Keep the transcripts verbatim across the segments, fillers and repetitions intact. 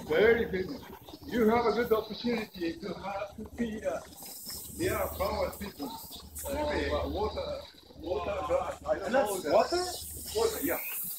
very busy. You have a good opportunity to have to be uh, near power people. Uh, water, water glass. I don't know. That. Water? Water, yeah.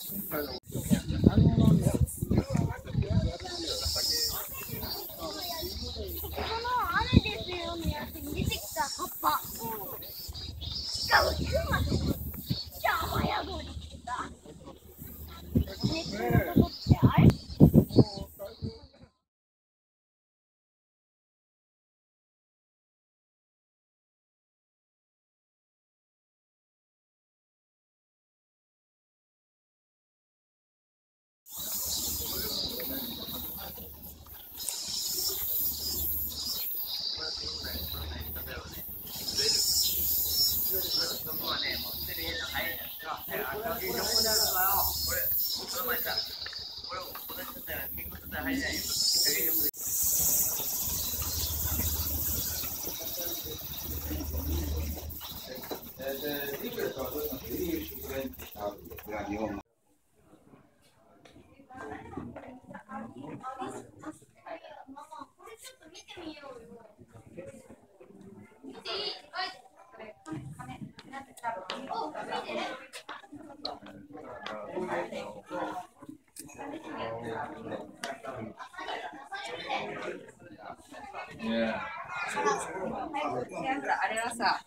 あれはさ、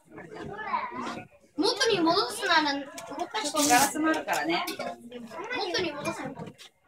元に戻すなら動かしてガラスもあるからね。 元に戻すの。